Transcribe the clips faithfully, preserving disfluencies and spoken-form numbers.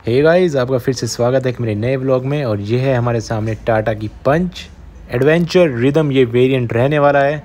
Hey guys, आपका फिर से स्वागत है एक मेरे नए व्लॉग में। और ये है हमारे सामने टाटा की पंच एडवेंचर रिदम। ये वेरिएंट रहने वाला है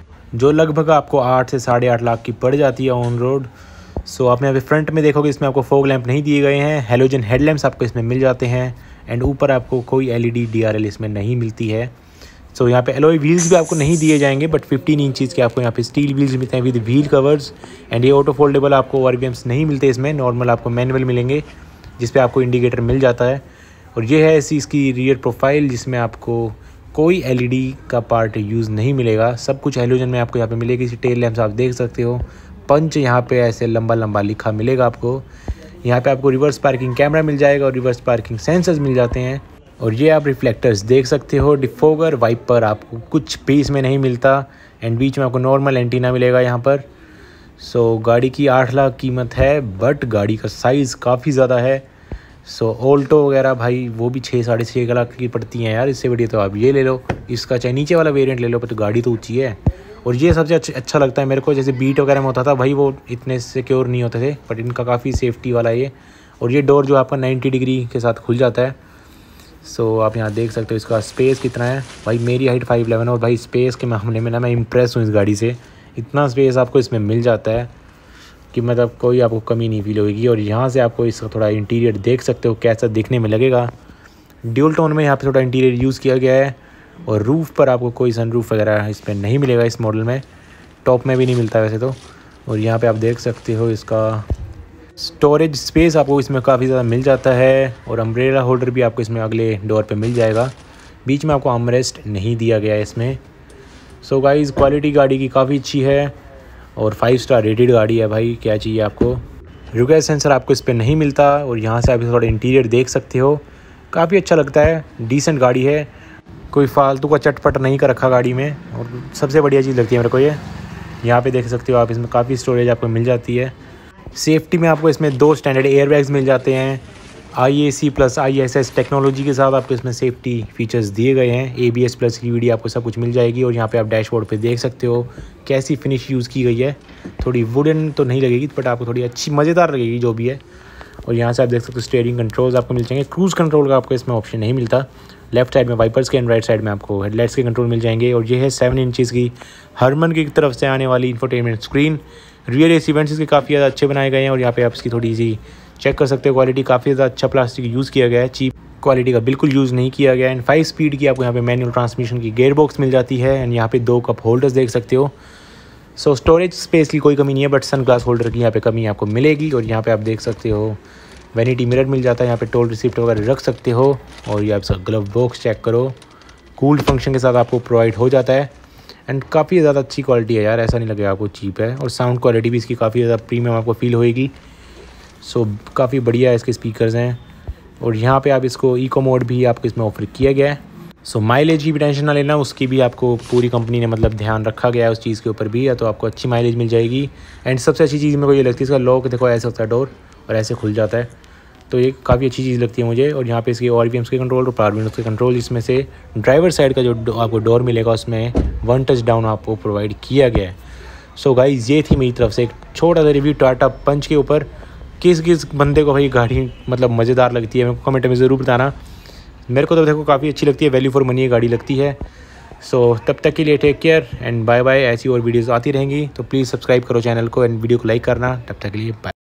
जो लगभग आपको आठ से साढ़े आठ लाख की पड़ जाती है ऑन रोड। सो आपने अभी फ्रंट में देखोगे इसमें आपको फॉग लैंप नहीं दिए गए हैं। हेलोजन हेडलैम्प्स आपको इसमें मिल जाते हैं एंड ऊपर आपको कोई एलईडी डीआरएल इसमें नहीं मिलती है। सो यहाँ पे एलॉय व्हील्स भी आपको नहीं दिए जाएंगे, बट फिफ्टीन इंचज़ के आपको यहाँ पे स्टील व्हील्स मिलते हैं विद व्हील कवर्स। एंड ये ऑटो फोल्डेबल आपको आरबीएम्स नहीं मिलते इसमें, नॉर्मल आपको मैनुअल मिलेंगे जिस पे आपको इंडिकेटर मिल जाता है। और ये है ऐसी इसकी रियर प्रोफाइल जिसमें आपको कोई एलईडी का पार्ट यूज़ नहीं मिलेगा, सब कुछ हेलोजन में आपको यहाँ पे मिलेगी। इसी टेल लैंप्स आप देख सकते हो। पंच यहाँ पे ऐसे लंबा लंबा लिखा मिलेगा आपको। यहाँ पे आपको रिवर्स पार्किंग कैमरा मिल जाएगा और रिवर्स पार्किंग सेंसर्स मिल जाते हैं। और ये आप रिफ्लेक्टर्स देख सकते हो। डिफोगर वाइपर आपको कुछ भी इसमें नहीं मिलता एंड बीच में आपको नॉर्मल एंटीना मिलेगा यहाँ पर। सो so, गाड़ी की आठ लाख कीमत है, बट गाड़ी का साइज़ काफ़ी ज़्यादा है। सो so, ऑल्टो वगैरह भाई वो भी छः साढ़े छः लाख की पड़ती हैं यार। इससे बढ़िया तो आप ये ले लो, इसका चाहे नीचे वाला वेरिएंट ले लो, पर तो गाड़ी तो ऊँची है। और ये सबसे अच्छा अच्छा लगता है मेरे को। जैसे बीट वगैरह में होता था भाई, वो इतने सिक्योर नहीं होते थे, बट इनका काफ़ी सेफ्टी वाला ये। और ये डोर जो आपका नाइन्टी डिग्री के साथ खुल जाता है। सो so, आप यहाँ देख सकते हो इसका स्पेस कितना है। भाई मेरी हाइट फाइव इलेवन है और भाई स्पेस के मामले में ना मैं इम्प्रेस हूँ इस गाड़ी से। इतना स्पेस आपको इसमें मिल जाता है कि मतलब कोई आपको कमी नहीं फील होगी। और यहाँ से आपको इसका थोड़ा इंटीरियर देख सकते हो कैसा दिखने में लगेगा। ड्यूल टोन में यहाँ पे थोड़ा इंटीरियर यूज़ किया गया है। और रूफ़ पर आपको कोई सनरूफ वगैरह इस पर नहीं मिलेगा इस मॉडल में, टॉप में भी नहीं मिलता वैसे तो। और यहाँ पे आप देख सकते हो इसका स्टोरेज स्पेस आपको इसमें काफ़ी ज़्यादा मिल जाता है। और अम्ब्रेला होल्डर भी आपको इसमें अगले डोर पे मिल जाएगा। बीच में आपको आर्मरेस्ट नहीं दिया गया है इसमें। सो गाइस, क्वालिटी गाड़ी की काफ़ी अच्छी है और फाइव स्टार रेटेड गाड़ी है भाई। क्या चाहिए आपको। रुके सेंसर आपको इस पर नहीं मिलता। और यहाँ से आप थोड़ा इंटीरियर देख सकते हो, काफ़ी अच्छा लगता है, डिसेंट गाड़ी है, कोई फालतू का चटपट नहीं कर रखा गाड़ी में। और सबसे बढ़िया चीज़ लगती है मेरे को ये, यहाँ पे देख सकते हो आप, इसमें काफ़ी स्टोरेज आपको मिल जाती है। सेफ्टी में आपको इसमें दो स्टैंडर्ड एयरबैग्स मिल जाते हैं। I A C plus I S S technology के साथ आपको इसमें सेफ्टी फीचर्स दिए गए हैं। ए बी एस प्लस की वीडियो आपको सब कुछ मिल जाएगी। और यहाँ पे आप डैशबोर्ड पे देख सकते हो कैसी फिनिश यूज़ की गई है। थोड़ी वुडन तो नहीं लगेगी, बट आपको थोड़ी अच्छी मज़ेदार लगेगी जो भी है। और यहाँ से आप देख सकते हो स्टीयरिंग कंट्रोल्स आपको मिल जाएंगे। क्रूज़ कंट्रोल का आपको इसमें ऑप्शन नहीं मिलता। लेफ्ट साइड में वाइपर्स के एंड राइट साइड में आपको हेडलाइट्स के कंट्रोल मिल जाएंगे। और ये है सेवन इंचज़ की हरमन की तरफ से आने वाली infotainment screen. Rear AC vents इसके काफ़ी ज़्यादा अच्छे बनाए गए हैं। और यहाँ पे आप इसकी थोड़ी सी चेक कर सकते हो, क्वालिटी काफ़ी ज़्यादा अच्छा प्लास्टिक यूज़ किया गया है, चीप क्वालिटी का बिल्कुल यूज़ नहीं किया गया है। एंड फाइव स्पीड की आपको यहाँ पे मैनुअल ट्रांसमिशन की गेयर बॉक्स मिल जाती है। एंड यहाँ पे दो कप होल्डर्स देख सकते हो। सो स्टोरेज स्पेस की कोई कमी नहीं है, बट सन ग्लास होल्डर की यहाँ पे कमी आपको मिलेगी। और यहाँ पे आप देख सकते हो वैनिटी मिरर मिल जाता है, यहाँ पे टोल रिसिप्ट वगैरह रख सकते हो। और ये आप ग्लव बॉक्स चेक करो, कूल्ड फंक्शन के साथ आपको प्रोवाइड हो जाता है। एंड काफ़ी ज़्यादा अच्छी क्वालिटी है यार, ऐसा नहीं लगेगा आपको चीप है। और साउंड क्वालिटी भी इसकी काफ़ी ज़्यादा प्रीमियम आपको फील होएगी। सो काफ़ी बढ़िया है इसके स्पीकर्स हैं। और यहाँ पे आप इसको इको मोड भी आपको इसमें ऑफर किया गया है। सो माइलेज की भी टेंशन ना लेना, उसकी भी आपको पूरी कंपनी ने मतलब ध्यान रखा गया है उस चीज़ के ऊपर भी, या तो आपको अच्छी माइलेज मिल जाएगी। एंड सबसे अच्छी चीज़ मेरे को ये लगती है इसका लॉक, देखो ऐसे होता है डोर और ऐसे खुल जाता है, तो ये काफ़ी अच्छी चीज़ लगती है मुझे। और यहाँ पे इसके ओ आर बी एम्स के कंट्रोल और पावर विंडोज के कंट्रोल, इसमें से ड्राइवर साइड का जो आपको डोर मिलेगा उसमें वन टच डाउन आपको प्रोवाइड किया गया है। सो गाइस, ये थी मेरी तरफ से एक छोटा सा रिव्यू टाटा पंच के ऊपर। किस किस बंदे को भाई गाड़ी मतलब मज़ेदार लगती है मेरे को कमेंट में ज़रूर बताना। मेरे को तो देखो काफ़ी अच्छी लगती है, वैल्यू फॉर मनी गाड़ी लगती है। सो तब तक के लिए take care and bye bye. ऐसी और वीडियोज़ आती रहेंगी, तो प्लीज़ सब्सक्राइब करो चैनल को एंड वीडियो को लाइक करना। तब तक के लिए बाय।